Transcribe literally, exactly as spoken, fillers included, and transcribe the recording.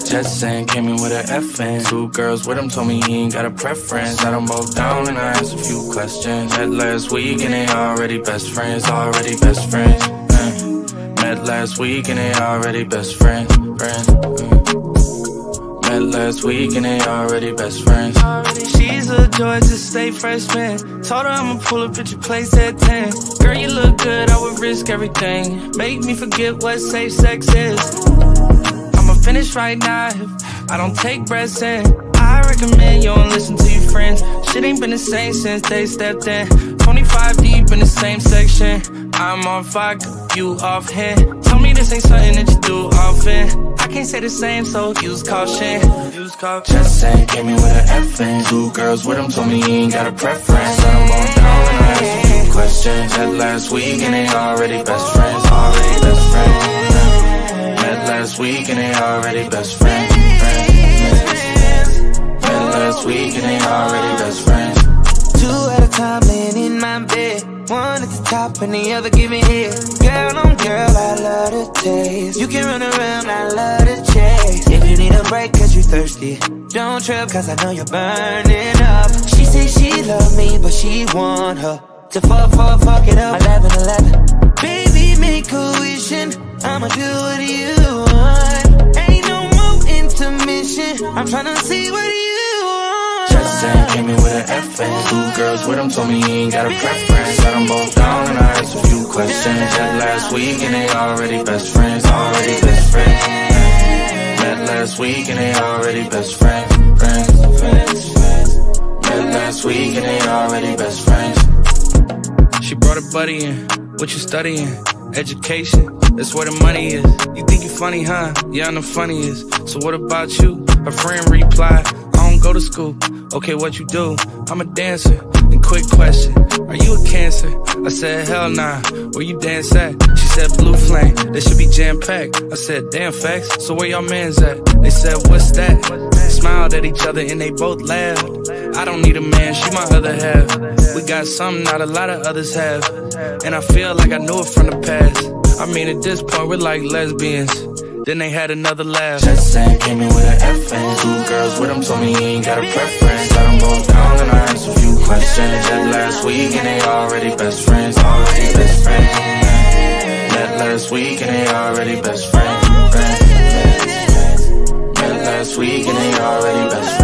Jetson came in with an F N. Two girls with him told me he ain't got a preference. Got them both down and I asked a few questions. Met last week and they already best friends, already best friends. Uh, met last week and they already best friends. friends uh. Met last week and they already best friends. She's a Georgia State freshman. Told her I'ma pull up at your place at ten. Girl, you look good, I would risk everything. Make me forget what safe sex is. I'ma finish right now if I don't take breaths in. I recommend you don't listen to your friends. Shit ain't been the same since they stepped in. Twenty-five deep in the same section. I'm on fire, you off hand. Tell me this ain't something that you do often. I can't say the same, so use caution. Use caution. Jetson came in with an F N. Two girls with him told me he ain't got a preference. Let him both down and I asked a few questions. Met last week and they already best friends. Already best friends. Met last week and they already best friends. Met last week and they already best friends. Two at a time laying in my bed. One at the top and the other giving head. Girl on girl, I love the taste. You can run around, I love the chase. If you need a break cause you thirsty, don't trip cause I know you're burning up. She say she love me but she want her to fuck, fuck, fuck it up. Eleven, eleven. Baby, make a wish and I'ma do what you want. Ain't no more intermission, I'm tryna see what you want. Jetson came in with an F N. Two girls with him told me he ain't got a preference. Got them both down and I asked a few questions. Met last week and they already best friends. Already best friends. Met last week and they already best friends. friends, friends. Met last week and they already best friends. She brought a buddy in. What you studying? Education, that's where the money is. You think you funny, huh? Yeah, I'm the funniest. So what about you? Her friend replied, I don't go to school. Okay, what you do? I'm a dancer. And quick question, are you a Cancer? I said, hell nah. Where you dance at? She said, Blue Flame. They should be jam-packed. I said, damn facts. So where y'all mans at? They said, what's that? Smiled at each other and they both laughed. I don't need a man, she my other half. We got something not a lot of others have. And I feel like I knew it from the past. I mean, at this point, we're like lesbians. Then they had another laugh. Jetson came in with an F N. Two girls with him told me he ain't got a preference. Got them both down and I asked a few questions. Met last week and they already best friends. Already best friends. Met last week and they already best friends. Met last week and they already best friends.